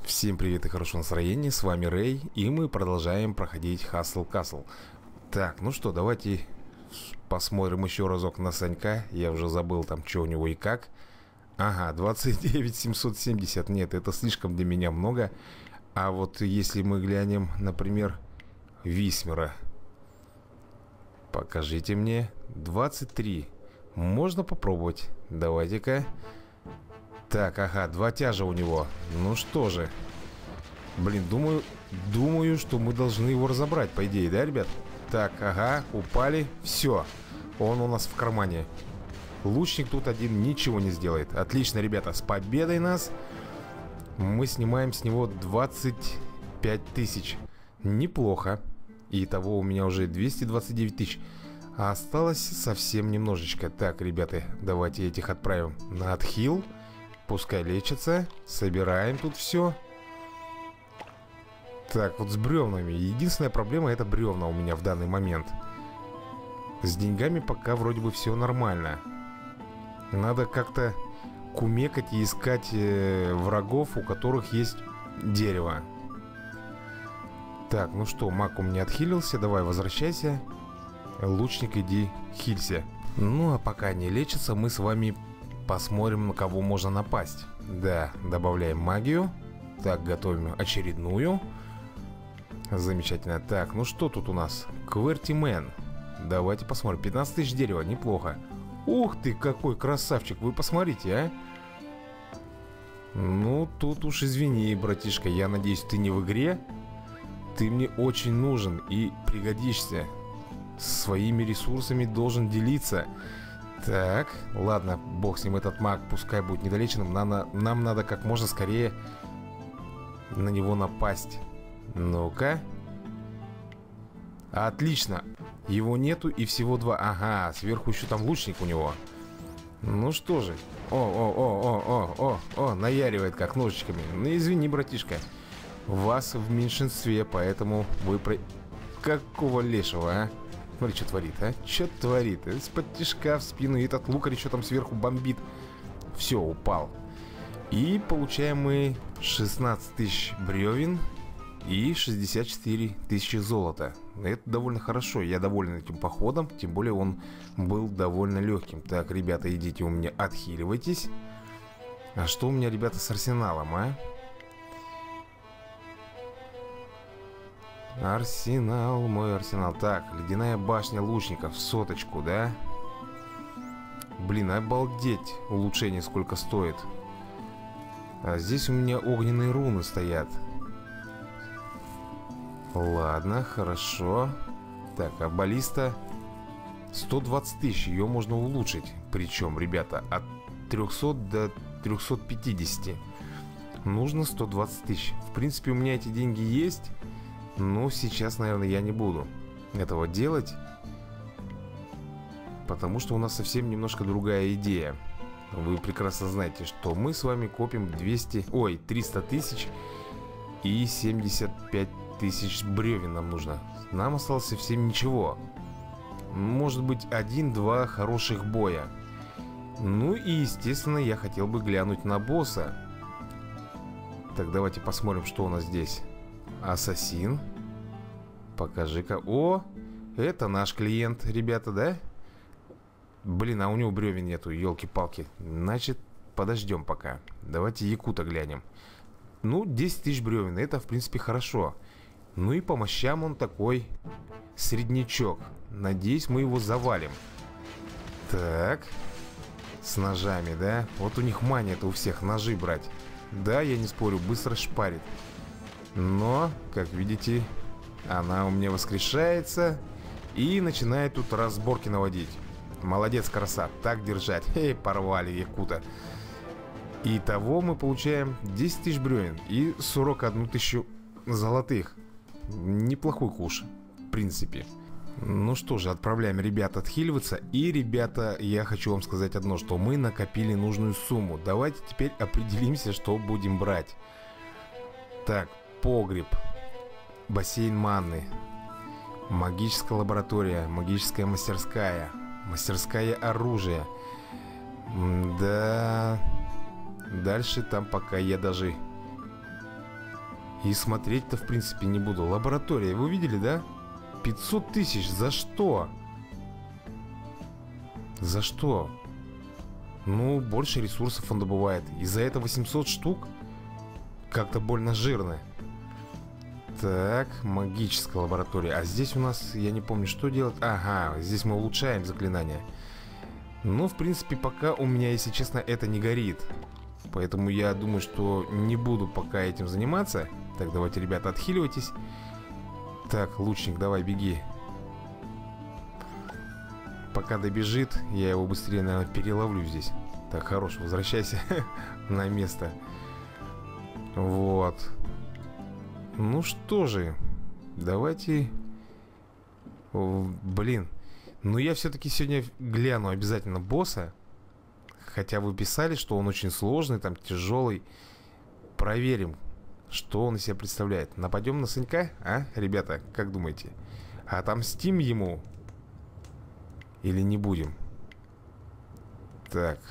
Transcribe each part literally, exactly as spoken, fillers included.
Всем привет и хорошего настроения, с вами Рэй, и мы продолжаем проходить Hustle Castle. Так, ну что, давайте посмотрим еще разок на Санька. Я уже забыл там, что у него и как. Ага, двадцать девять семьсот семьдесят, нет, это слишком для меня много. А вот если мы глянем, например, Висмера. Покажите мне. двадцать три. Можно попробовать. Давайте-ка. Так, ага, два тяжа у него. Ну что же. Блин, думаю, думаю, что мы должны его разобрать, по идее, да, ребят? Так, ага, упали. Все, он у нас в кармане. Лучник тут один ничего не сделает. Отлично, ребята, с победой нас. Мы снимаем с него двадцать пять тысяч. Неплохо. Итого у меня уже двести двадцать девять тысяч. А осталось совсем немножечко. Так, ребята, давайте этих отправим на отхил. Пускай лечатся. Собираем тут все. Так, вот с бревнами. Единственная проблема — это бревна у меня в данный момент. С деньгами пока вроде бы все нормально. Надо как-то кумекать и искать э, врагов, у которых есть дерево. Так, ну что, маг у меня отхилился. Давай, возвращайся. Лучник, иди хилься. Ну, а пока не лечится, мы с вами посмотрим, на кого можно напасть. Да, добавляем магию. Так, готовим очередную. Замечательно. Так, ну что тут у нас? Квертимен. Давайте посмотрим. пятнадцать тысяч дерева, неплохо. Ух ты, какой красавчик. Вы посмотрите, а. Ну, тут уж извини, братишка. Я надеюсь, ты не в игре. Ты мне очень нужен и пригодишься. Своими ресурсами должен делиться. Так, ладно, бог с ним, этот маг пускай будет недолеченным. Нам, нам надо как можно скорее на него напасть. Ну-ка. Отлично. Его нету и всего два. Ага, сверху еще там лучник у него. Ну что же. О-о-о-о-о-о-о, наяривает как ножичками. Ну извини, братишка. Вас в меньшинстве, поэтому вы про... Какого лешего, а? Смотри, что творит, а? Что творит? Из-под тишка в спину. И этот лукарь еще там сверху бомбит. Все, упал. И получаем мы шестнадцать тысяч бревен и шестьдесят четыре тысячи золота. Это довольно хорошо. Я доволен этим походом. Тем более он был довольно легким. Так, ребята, идите у меня, отхиливайтесь. А что у меня, ребята, с арсеналом, а? Арсенал, мой арсенал. Так, ледяная башня лучников, соточку, да? Блин, обалдеть, улучшение сколько стоит. А здесь у меня огненные руны стоят. Ладно, хорошо. Так, а баллиста сто двадцать тысяч, ее можно улучшить. Причем, ребята, от трёхсот до трёхсот пятидесяти. Нужно сто двадцать тысяч. В принципе, у меня эти деньги есть. Но сейчас, наверное, я не буду этого делать, потому что у нас совсем немножко другая идея. Вы прекрасно знаете, что мы с вами копим двести, ой, триста тысяч и семьдесят пять тысяч бревен нам нужно. Нам осталось совсем ничего. Может быть, один-два хороших боя. Ну и, естественно, я хотел бы глянуть на босса. Так, давайте посмотрим, что у нас здесь. Ассасин. Покажи-ка. О, это наш клиент, ребята, да? Блин, а у него бревен нету, елки-палки. Значит, подождем пока. Давайте якута глянем. Ну, десять тысяч бревен, это, в принципе, хорошо. Ну и по мощам он такой среднячок. Надеюсь, мы его завалим. Так. С ножами, да? Вот у них мания-то у всех ножи брать. Да, я не спорю, быстро шпарит. Но, как видите, она у меня воскрешается и начинает тут разборки наводить. Молодец, краса, так держать. Эй, порвали якута. Итого мы получаем десять тысяч бревен и сорок одну тысячу золотых. Неплохой куш, в принципе. Ну что же, отправляем ребят отхиливаться. И, ребята, я хочу вам сказать одно, что мы накопили нужную сумму. Давайте теперь определимся, что будем брать. Так, погреб, бассейн манны, магическая лаборатория, магическая мастерская, мастерская оружия. Да, дальше там пока я даже И смотреть-то, в принципе, не буду. Лаборатория, вы видели, да? пятьсот тысяч. За что? За что? Ну, больше ресурсов он добывает. И за это восемьсот штук? Как-то больно жирно. Так, магическая лаборатория. А здесь у нас, я не помню, что делать. Ага, здесь мы улучшаем заклинания. Ну, в принципе, пока у меня, если честно, это не горит. Поэтому я думаю, что не буду пока этим заниматься. Так, давайте, ребята, отхиливайтесь. Так, лучник, давай, беги. Пока добежит, я его быстрее, наверное, переловлю здесь. Так, хорош, возвращайся на место. Вот. Ну что же, давайте... О, блин. Ну я все-таки сегодня гляну обязательно босса. Хотя вы писали, что он очень сложный, там тяжелый. Проверим, что он из себя представляет. Нападем на Санька, а, ребята, как думаете? Отомстим ему? Или не будем? Так.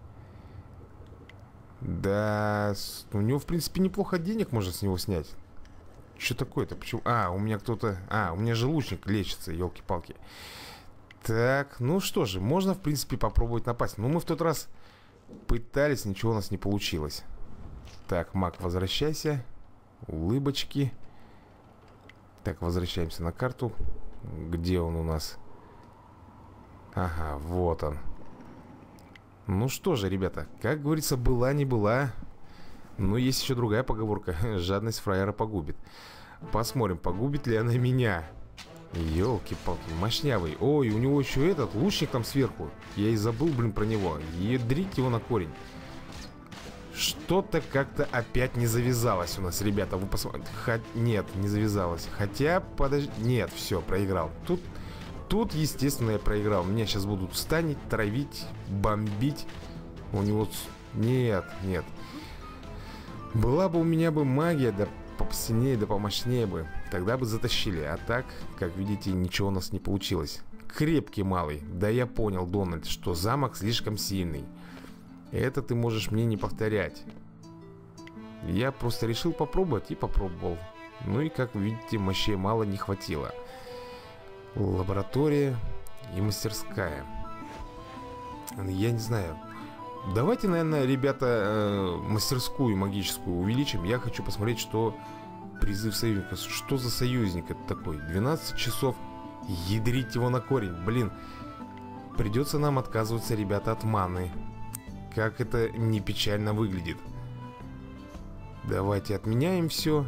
Да, у него, в принципе, неплохо денег можно с него снять. Что такое-то? Почему? А, у меня кто-то... А, у меня же лучник лечится, елки-палки. Так, ну что же, можно, в принципе, попробовать напасть. Но мы в тот раз пытались, ничего у нас не получилось. Так, маг, возвращайся. Улыбочки. Так, возвращаемся на карту. Где он у нас? Ага, вот он. Ну что же, ребята, как говорится, была не была. Но есть еще другая поговорка. Жадность фраера погубит. Посмотрим, погубит ли она меня. Ёлки-палки, мощнявый. Ой, у него еще этот лучник там сверху. Я и забыл, блин, про него. Ядрить его на корень. Что-то как-то опять не завязалось у нас, ребята. Вы посмотрите. Х... Нет, не завязалось. Хотя, подожди. Нет, все, проиграл. Тут, тут, естественно, я проиграл. Меня сейчас будут станить, травить, бомбить. У него... Нет, нет. Была бы у меня бы магия, да посильнее, да помощнее бы. Тогда бы затащили. А так, как видите, ничего у нас не получилось. Крепкий малый. Да я понял, Дональд, что замок слишком сильный. Это ты можешь мне не повторять. Я просто решил попробовать и попробовал. Ну и, как вы видите, мощей мало не хватило. Лаборатория и мастерская. Я не знаю. Давайте, наверное, ребята, э, мастерскую магическую увеличим. Я хочу посмотреть, что призыв союзника. Что за союзник это такой? двенадцать часов. Ядрить его на корень. Блин. Придется нам отказываться, ребята, от маны. Как это не печально выглядит. Давайте отменяем все.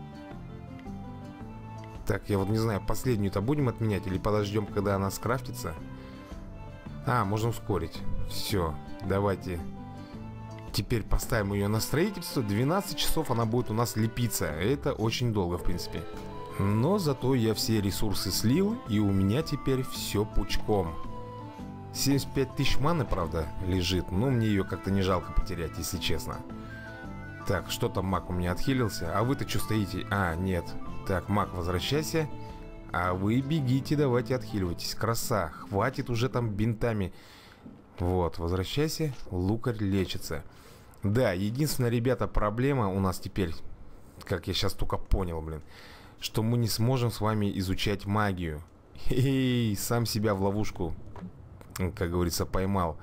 Так, я вот не знаю, последнюю-то будем отменять или подождем, когда она скрафтится? А, можно ускорить. Все, давайте. Теперь поставим ее на строительство. двенадцать часов она будет у нас лепиться. Это очень долго, в принципе. Но зато я все ресурсы слил, и у меня теперь все пучком. семьдесят пять тысяч маны, правда, лежит. Но мне ее как-то не жалко потерять, если честно. Так, что там маг у меня отхилился? А вы-то что стоите? А, нет. Так, маг, возвращайся. А вы бегите, давайте отхиливайтесь. Краса, хватит уже там бинтами. Вот, возвращайся. Лукарь лечится. Да, единственная, ребята, проблема у нас теперь, как я сейчас только понял, блин, что мы не сможем с вами изучать магию. Эй, сам себя в ловушку, как говорится, поймал.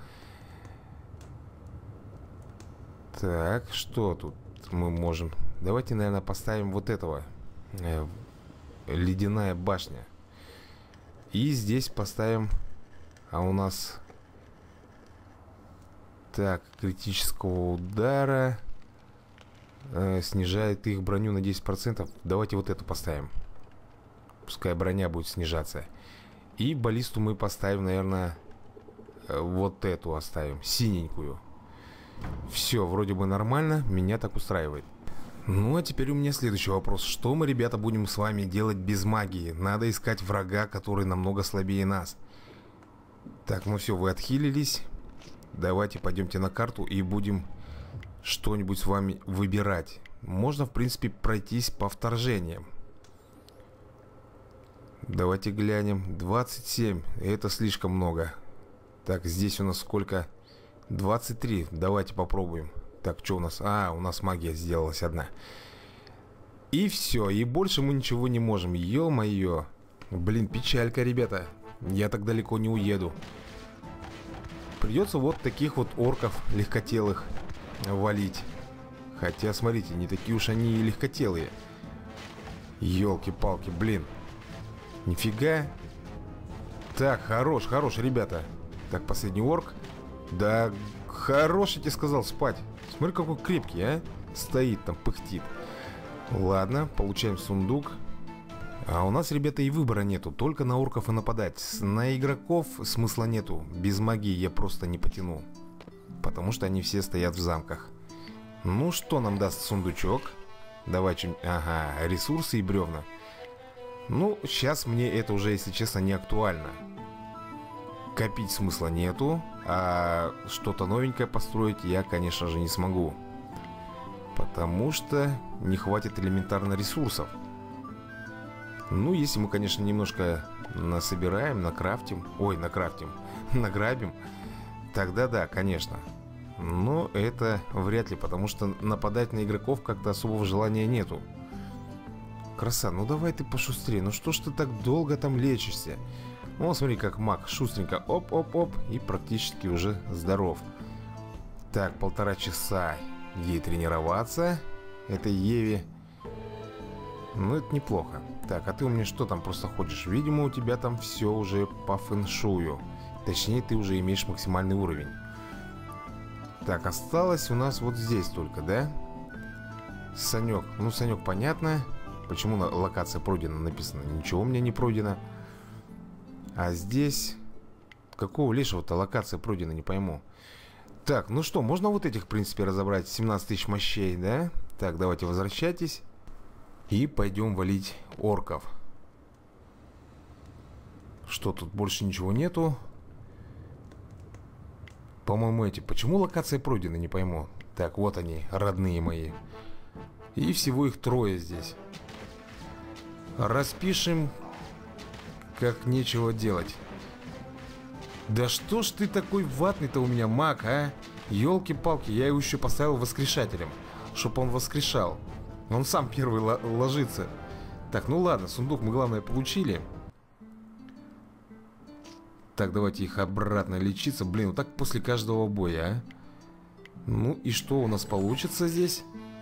Так, что тут мы можем? Давайте, наверное, поставим вот этого. Э, ледяная башня. И здесь поставим... А у нас... Так, критического удара. Э, снижает их броню на десять процентов. Давайте вот эту поставим. Пускай броня будет снижаться. И баллисту мы поставим, наверное... Э, вот эту оставим. Синенькую. Все, вроде бы нормально. Меня так устраивает. Ну, а теперь у меня следующий вопрос. Что мы, ребята, будем с вами делать без магии? Надо искать врага, который намного слабее нас. Так, ну все, вы отхилились. Давайте пойдемте на карту и будем что-нибудь с вами выбирать. Можно, в принципе, пройтись по вторжениям. Давайте глянем. двадцать семь. Это слишком много. Так, здесь у нас сколько? двадцать три. Давайте попробуем. Так, что у нас? А, у нас магия сделалась одна. И все, и больше мы ничего не можем. Ё-моё. Блин, печалька, ребята. Я так далеко не уеду. Придется вот таких вот орков легкотелых валить. Хотя, смотрите, не такие уж они и легкотелые. Ёлки-палки, блин. Нифига. Так, хорош, хорош, ребята. Так, последний орк. Да, хорош, я тебе сказал, спать. Смотри, какой крепкий, а. Стоит там, пыхтит. Ладно, получаем сундук. А у нас, ребята, и выбора нету. Только на орков и нападать. На игроков смысла нету. Без магии я просто не потяну. Потому что они все стоят в замках. Ну, что нам даст сундучок? Давай что-нибудь... Ага, ресурсы и бревна. Ну, сейчас мне это уже, если честно, не актуально. Копить смысла нету. А что-то новенькое построить я, конечно же, не смогу. Потому что не хватит элементарно ресурсов. Ну, если мы, конечно, немножко насобираем, накрафтим. Ой, накрафтим. Награбим. Тогда да, конечно. Но это вряд ли, потому что нападать на игроков как-то особого желания нету. Краса, ну давай ты пошустрее. Ну что ж ты так долго там лечишься? О, смотри, как маг, шустренько. Оп-оп-оп. И практически уже здоров. Так, полтора часа ей тренироваться. Этой Еве. Ну, это неплохо. Так, а ты у меня что там просто ходишь? Видимо, у тебя там все уже по фэншую. Точнее, ты уже имеешь максимальный уровень. Так, осталось у нас вот здесь только, да? Санек. Ну, Санек, понятно. Почему на локация пройдена написано? Ничего у меня не пройдено. А здесь... Какого лешего-то локация пройдена, не пойму. Так, ну что, можно вот этих, в принципе, разобрать. семнадцать тысяч мощей, да? Так, давайте возвращайтесь. И пойдем валить орков. Что, тут больше ничего нету? По-моему, эти... Почему локация пройдена, не пойму. Так, вот они, родные мои. И всего их трое здесь. Распишем, как нечего делать. Да что ж ты такой ватный-то у меня, маг, а? Ёлки-палки, я его еще поставил воскрешателем, чтоб он воскрешал. Он сам первый ложится. Так, ну ладно, сундук мы, главное, получили. Так, давайте их обратно лечиться. Блин, вот так после каждого боя, а? Ну и что у нас получится здесь?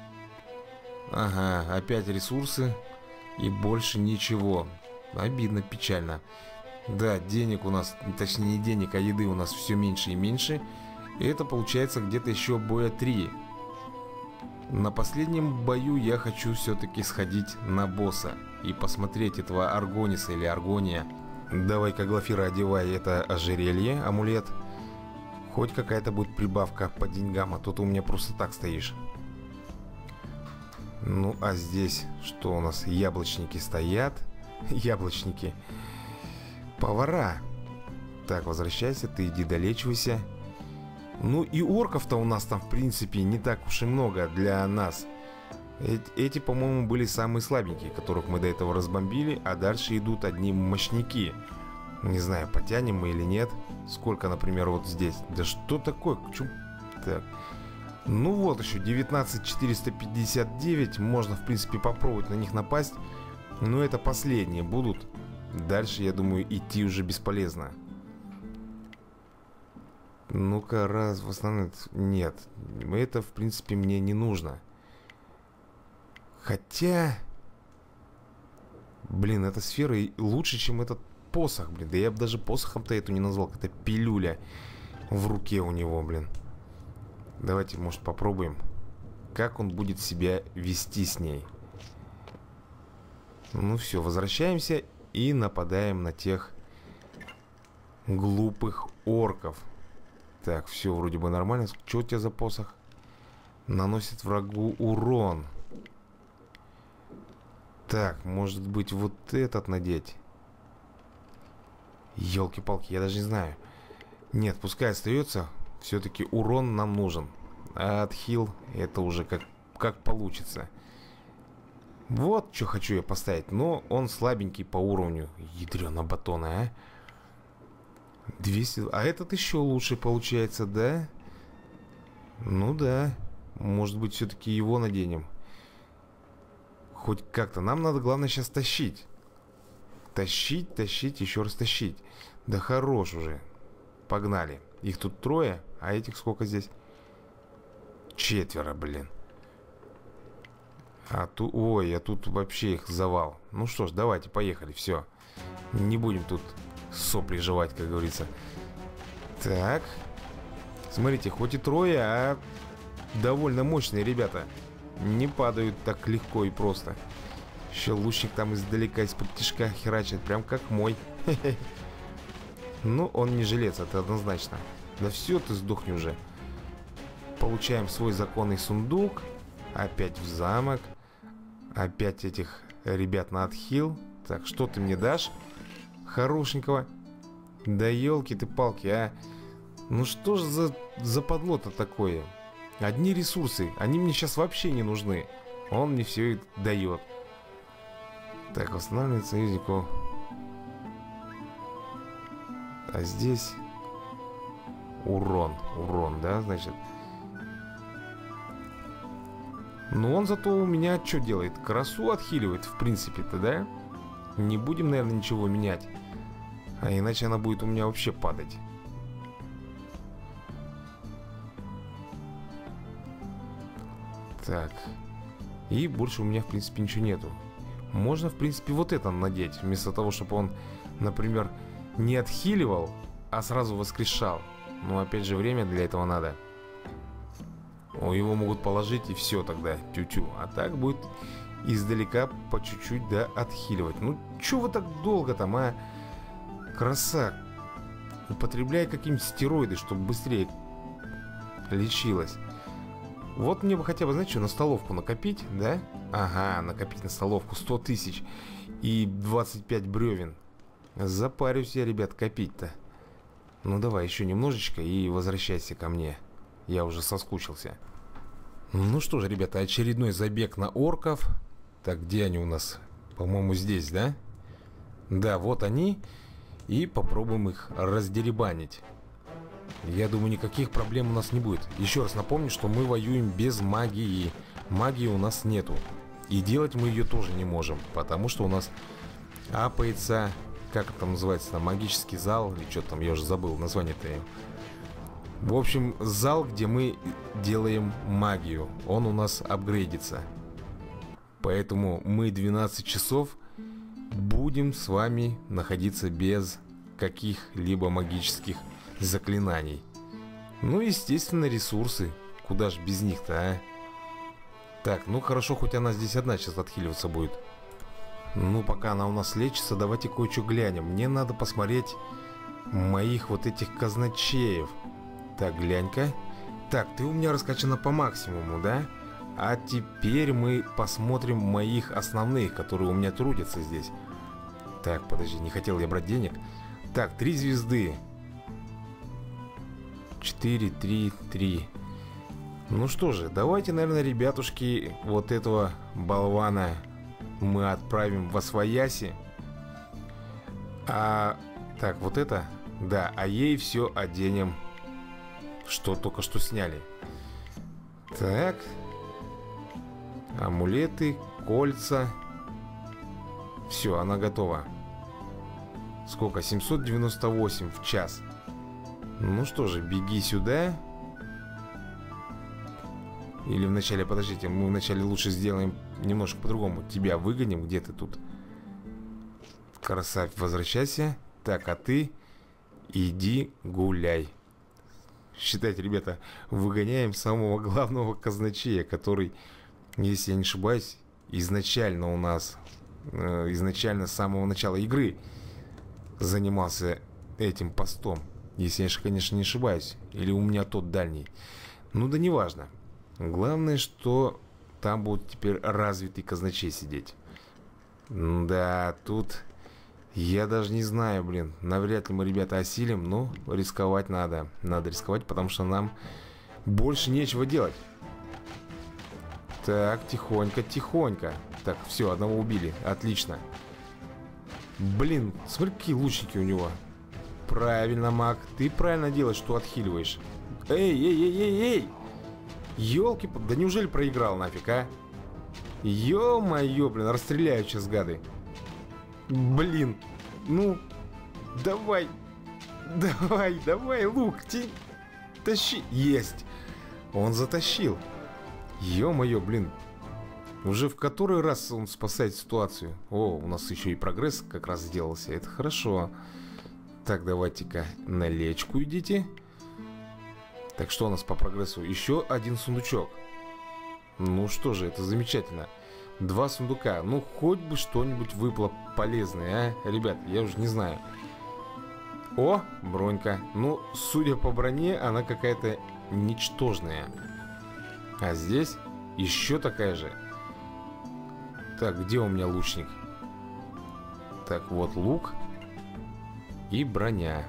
Ага, опять ресурсы. И больше ничего. Обидно, печально. Да, денег у нас, точнее не денег, а еды у нас все меньше и меньше. И это получается где-то еще боя три. На последнем бою я хочу все-таки сходить на босса и посмотреть этого Аргониса или Аргония. Давай-ка, Глафира, одевай это ожерелье, амулет. Хоть какая-то будет прибавка по деньгам, а то ты у меня просто так стоишь. Ну, а здесь что у нас? Яблочники стоят. Яблочники. Повара. Так, возвращайся, ты иди долечивайся. Ну и орков-то у нас там, в принципе, не так уж и много для нас. Эти, эти по-моему, были самые слабенькие, которых мы до этого разбомбили. А дальше идут одни мощники. Не знаю, потянем мы или нет. Сколько, например, вот здесь. Да что такое? Чё? Так. Ну вот еще девятнадцать четыреста пятьдесят девять. Можно, в принципе, попробовать на них напасть. Но это последние будут. Дальше, я думаю, идти уже бесполезно. Ну-ка, раз восстановить. Нет, это, в принципе, мне не нужно. Хотя... Блин, эта сфера лучше, чем этот посох, блин. Да я бы даже посохом-то эту не назвал. Это пилюля в руке у него, блин. Давайте, может, попробуем, как он будет себя вести с ней. Ну все, возвращаемся и нападаем на тех глупых орков. Так, все вроде бы нормально. Что у тебя за посох? Наносит врагу урон. Так, может быть, вот этот надеть? Ёлки-палки, я даже не знаю. Нет, пускай остается. Все-таки урон нам нужен. А отхил это уже как, как получится. Вот что хочу я поставить. Но он слабенький по уровню. Ядрёна батона, а? двести... А этот еще лучше получается, да? Ну да. Может быть, все-таки его наденем. хоть как-то. Нам надо, главное, сейчас тащить. Тащить, тащить, еще раз тащить. Да хорош уже. Погнали. Их тут трое, а этих сколько здесь? Четверо, блин. А тут, ой, а тут вообще их завал. Ну что ж, давайте, поехали, все. Не будем тут сопли жевать, как говорится. Так. Смотрите, хоть и трое, а довольно мощные ребята. Не падают так легко и просто. Еще лучник там издалека, из-под тишка херачит, прям как мой. Ну, он не жилец, это однозначно. Да все, ты сдохни уже. Получаем свой законный сундук. Опять в замок. Опять этих ребят на отхил. Так, что ты мне дашь? Хорошенького. Да елки ты палки, а. Ну что ж за, за подло-то такое? Одни ресурсы, они мне сейчас вообще не нужны. Он мне все дает. Так, восстанавливает союзнику. А здесь урон, урон, да, значит. Но он зато у меня что делает? Красу отхиливает, в принципе-то, да? Не будем, наверное, ничего менять. А иначе она будет у меня вообще падать. Так. И больше у меня, в принципе, ничего нету. Можно, в принципе, вот это надеть. Вместо того, чтобы он, например, не отхиливал, а сразу воскрешал. Но, опять же, время для этого надо. О, его могут положить и все тогда, тю-тю. А так будет издалека по чуть-чуть, да, отхиливать. Ну, чё вы так долго там, а? Краса. Употребляй какие-нибудь стероиды, чтобы быстрее лечилось. Вот мне бы хотя бы, знаете что, на столовку накопить, да? Ага, накопить на столовку сто тысяч и двадцать пять бревен. Запарюсь я, ребят, копить-то. Ну давай еще немножечко и возвращайся ко мне. Я уже соскучился. Ну что же, ребята, очередной забег на орков. Так, где они у нас? По-моему, здесь, да? Да, вот они. И попробуем их раздеребанить. Я думаю, никаких проблем у нас не будет. Еще раз напомню, что мы воюем без магии. Магии у нас нету. И делать мы ее тоже не можем. Потому что у нас апается... Как это называется там? Магический зал? Или что там? Я уже забыл название-то. В общем, зал, где мы делаем магию. Он у нас апгрейдится. Поэтому мы двенадцать часов будем с вами находиться без каких-либо магических заклинаний. Ну, естественно, ресурсы. Куда ж без них-то, а? Так, ну хорошо, хоть она здесь одна сейчас отхиливаться будет. Ну, пока она у нас лечится, давайте кое-что глянем. Мне надо посмотреть моих вот этих казначеев. Так, глянь-ка. Так, ты у меня раскачана по максимуму, да? А теперь мы посмотрим моих основных, которые у меня трудятся здесь. Так, подожди, не хотел я брать денег. Так, три звезды. четыре, три, три. Ну что же, давайте, наверное, ребятушки, вот этого болвана мы отправим во свояси. А, так, вот это? Да, а ей все оденем, что только что сняли. Так. Амулеты, кольца. Все, она готова. Сколько? семьсот девяносто восемь в час. Ну что же, беги сюда. Или вначале, подождите, мы вначале лучше сделаем немножко по-другому. Тебя выгоним, где ты тут? Красавь, возвращайся. Так, а ты иди гуляй. Считайте, ребята, выгоняем самого главного казначея, который, если я не ошибаюсь, изначально у нас, э, изначально с самого начала игры занимался этим постом. Если я, конечно, не ошибаюсь. Или у меня тот дальний. Ну да неважно. Главное, что там будет теперь развитый казначей сидеть. Да, тут я даже не знаю, блин. Навряд ли мы, ребята, осилим. Но рисковать надо. Надо рисковать, потому что нам больше нечего делать. Так, тихонько, тихонько. Так, все, одного убили. Отлично. Блин, смотри, какие лучники у него. Правильно, маг. Ты правильно делаешь, что отхиливаешь. Эй, эй, эй, эй, эй. Ёлки, да неужели проиграл нафиг, а? Ё-моё, блин, расстреляют сейчас гады. Блин, ну, давай, давай, давай, лук, тень, тащи. Есть, он затащил. Ё-моё, блин, уже в который раз он спасает ситуацию. О, у нас еще и прогресс как раз сделался, это хорошо. Так, давайте-ка на лечку идите. Так, что у нас по прогрессу? Еще один сундучок. Ну что же, это замечательно. Два сундука. Ну, хоть бы что-нибудь выпало полезное, а? Ребят, я уже не знаю. О, бронька. Ну, судя по броне, она какая-то ничтожная. А здесь еще такая же. Так, где у меня лучник? Так, вот лук. И броня.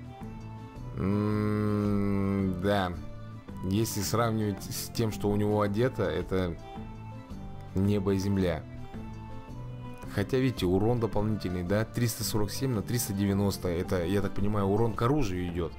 М-м, да. Если сравнивать с тем, что у него одето, это небо и земля. Хотя, видите, урон дополнительный, да? триста сорок семь на триста девяносто. Это, я так понимаю, урон к оружию идет.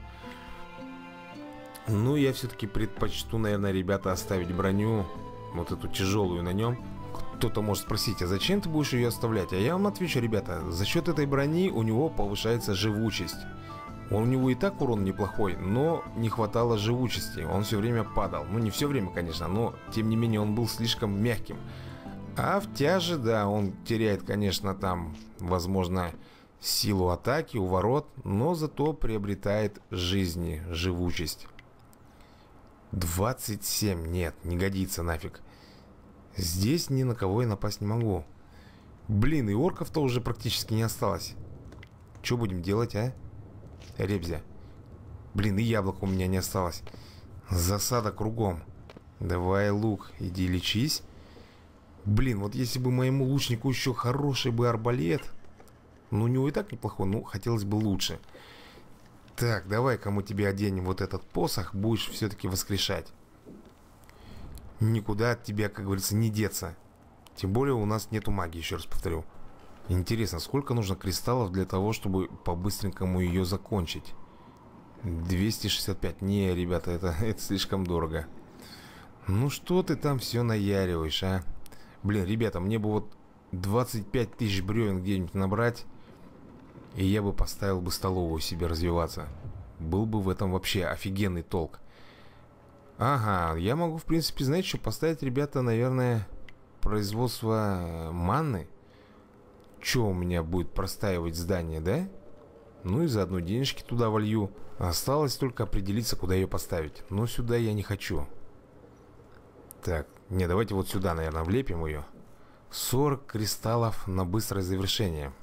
Ну, я все-таки предпочту, наверное, ребята, оставить броню. Вот эту тяжелую на нем. Кто-то может спросить, а зачем ты будешь ее оставлять? А я вам отвечу, ребята, за счет этой брони у него повышается живучесть. У него и так урон неплохой, но не хватало живучести. Он все время падал. Ну, не все время, конечно, но тем не менее он был слишком мягким. А в тяже, да, он теряет, конечно, там, возможно, силу атаки у ворот, но зато приобретает жизни, живучесть. двадцать семь. Нет, не годится нафиг. Здесь ни на кого я напасть не могу. Блин, и орков-то уже практически не осталось. Что будем делать, а? Ребзя. Блин, и яблоко у меня не осталось. Засада кругом. Давай, лук, иди лечись. Блин, вот если бы моему лучнику еще хороший бы арбалет. Ну, у него и так неплохой, но хотелось бы лучше. Так, давай-ка мы тебе оденем вот этот посох. Будешь все-таки воскрешать. Никуда от тебя, как говорится, не деться. Тем более у нас нету магии, еще раз повторю. Интересно, сколько нужно кристаллов для того, чтобы по-быстренькому ее закончить? двести шестьдесят пять. Не, ребята, это, это слишком дорого. Ну что ты там все наяриваешь, а? Блин, ребята, мне бы вот двадцать пять тысяч бревен где-нибудь набрать, и я бы поставил бы столовую себе развиваться. Был бы в этом вообще офигенный толк. Ага, я могу, в принципе, знаете, что поставить, ребята, наверное, производство манны. Че у меня будет простаивать здание, да? Ну и заодно денежки туда волью. Осталось только определиться, куда ее поставить. Но сюда я не хочу. Так, не, давайте вот сюда, наверное, влепим ее. сорок кристаллов на быстрое завершение.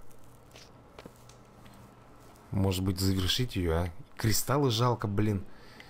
Может быть, завершить ее, а? Кристаллы жалко, блин.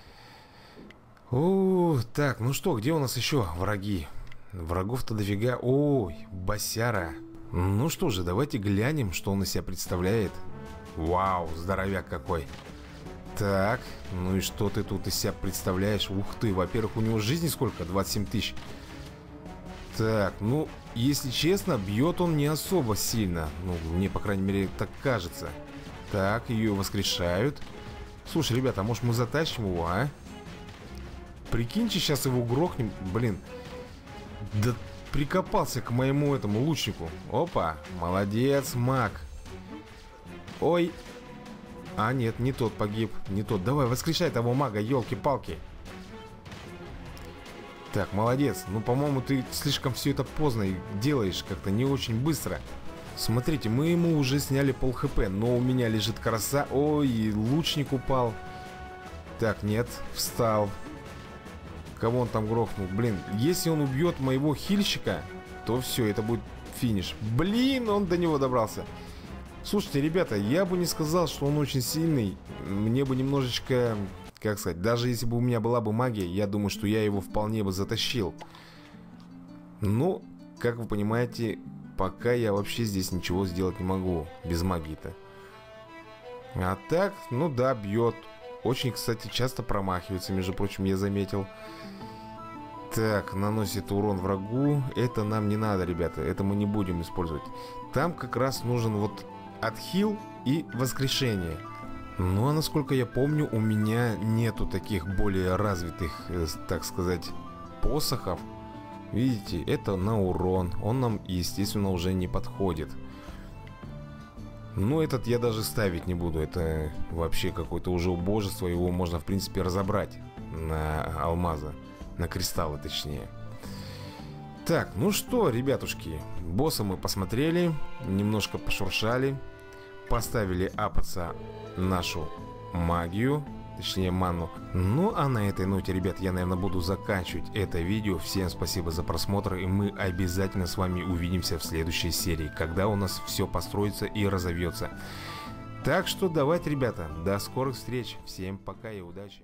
О, так, ну что, где у нас еще враги? Врагов-то дофига. Ой, босяра. Ну что же, давайте глянем, что он из себя представляет. Вау, здоровяк какой. Так, ну и что ты тут из себя представляешь? Ух ты, во-первых, у него жизни сколько? двадцать семь тысяч. Так, ну, если честно, бьет он не особо сильно. Ну, мне, по крайней мере, так кажется. Так, ее воскрешают. Слушай, ребята, а может мы затащим его, а? Прикиньте, сейчас его грохнем. Блин, да прикопался к моему этому лучнику. Опа, молодец, маг. Ой. А, нет, не тот погиб. Не тот. Давай, воскрешай того мага, елки-палки. Так, молодец. Ну, по-моему, ты слишком все это поздно делаешь, как-то не очень быстро. Смотрите, мы ему уже сняли пол хп, но у меня лежит краса. Ой, лучник упал. Так, нет, встал. Кого он там грохнул? Блин, если он убьет моего хильщика, то все, это будет финиш. Блин, он до него добрался. Слушайте, ребята, я бы не сказал, что он очень сильный. Мне бы немножечко, как сказать, даже если бы у меня была бы магия, я думаю, что я его вполне бы затащил. Но, как вы понимаете, пока я вообще здесь ничего сделать не могу без магии-то. А так, ну да, бьет. Очень, кстати, часто промахивается, между прочим, я заметил. Так, наносит урон врагу. Это нам не надо, ребята. Это мы не будем использовать. Там как раз нужен вот отхил и воскрешение. Ну, а насколько я помню, у меня нету таких более развитых, так сказать, посохов. Видите, это на урон. Он нам, естественно, уже не подходит. Но этот я даже ставить не буду. Это вообще какое-то уже убожество. Его можно, в принципе, разобрать на алмазы. На кристаллы, точнее. Так, ну что, ребятушки. Босса мы посмотрели. Немножко пошуршали. Поставили апаться нашу магию. Точнее, ману. Ну, а на этой ноте, ребят, я, наверное, буду заканчивать это видео. Всем спасибо за просмотр, и мы обязательно с вами увидимся в следующей серии, когда у нас все построится и разовьется. Так что давайте, ребята, до скорых встреч. Всем пока и удачи.